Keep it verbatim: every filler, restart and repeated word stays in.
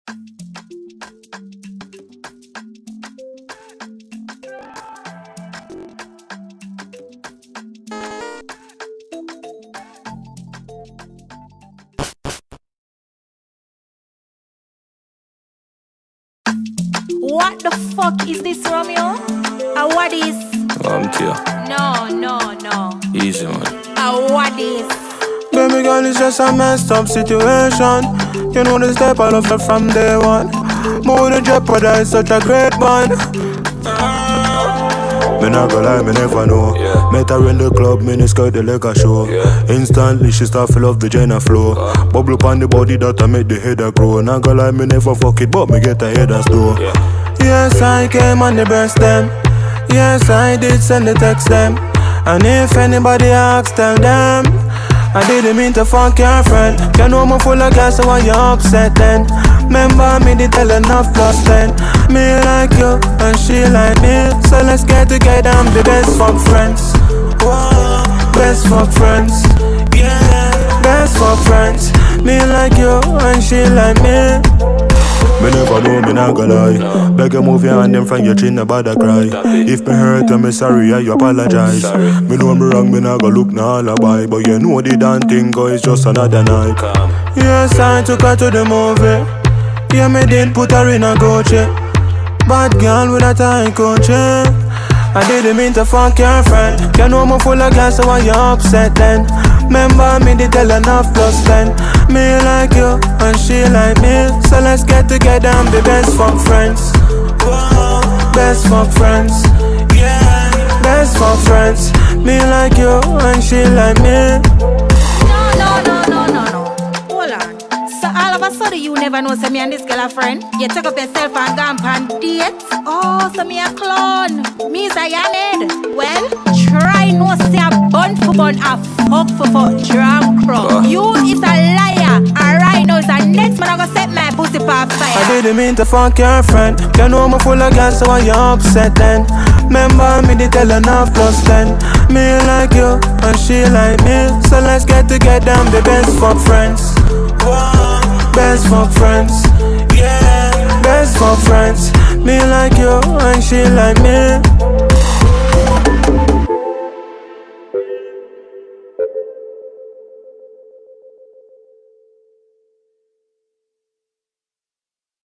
What the fuck is this, Romeo? Uh, what is? I'm to you. No, no, no. Easy, man. Uh, what is? Baby girl, it's just a messed up situation. You know the step I love her from day one. More than jeopardize such a great bond. Me not gonna lie, me never know. Yeah. Met her in the club, me skirt the leg a show. Yeah. Instantly she start feel off the vagina flow. uh. Bubble up on the body that I make the head a grow. Not gonna lie, me never fuck it, but me get a head as though. Yeah. Yes, I came on the breast them. Yes, I did send the text them. And if anybody asks, tell them I didn't mean to fuck your friend. You know me full of gas, so why you upset then? Remember me did tell enough plus ten. Me like you and she like me, so let's get together and be best fuck friends. Whoa, best fuck friends. Yeah, best fuck friends. Me like you and she like me. Me never know, me not gonna lie. No. Beg you move your hand in front your chin, about to cry. If me hurt, I'm sorry, I apologize. Sorry. Me know me wrong, me not gonna look no alibi. But you know the damn thing, cause it's just another night. Calm. Yes, I took her to the movie. Yeah, me did put her in a Gucci. Bad girl with a tight Gucci. I didn't mean to fuck your friend. You know me full of gas, so why you upset then? Remember me did tell enough plus ten. Me like you and she like me, so let's get together and be best fuck friends. Whoa, best fuck friends. Yeah, best fuck friends. Me like you and she like me. No, no, no, no, no, no. Hold on. So all of a sudden you never know, so me and this girl a friend. You take up yourself and go on date. Oh, so me a clone. Me is a yaned. Well, try no say a bun for bun, a fuck for fuck, drum crop. Uh. You is a liar. And right now is a next man I gonna set my pussy pop fire. I didn't mean to fuck your friend. You know me full of gas, so why you upset then? Remember me did tell enough plus ten. Me like you and she like me, so let's get together and be best fuck friends. Whoa, best fuck friends. Yeah, best fuck friends. Me like you and she like me.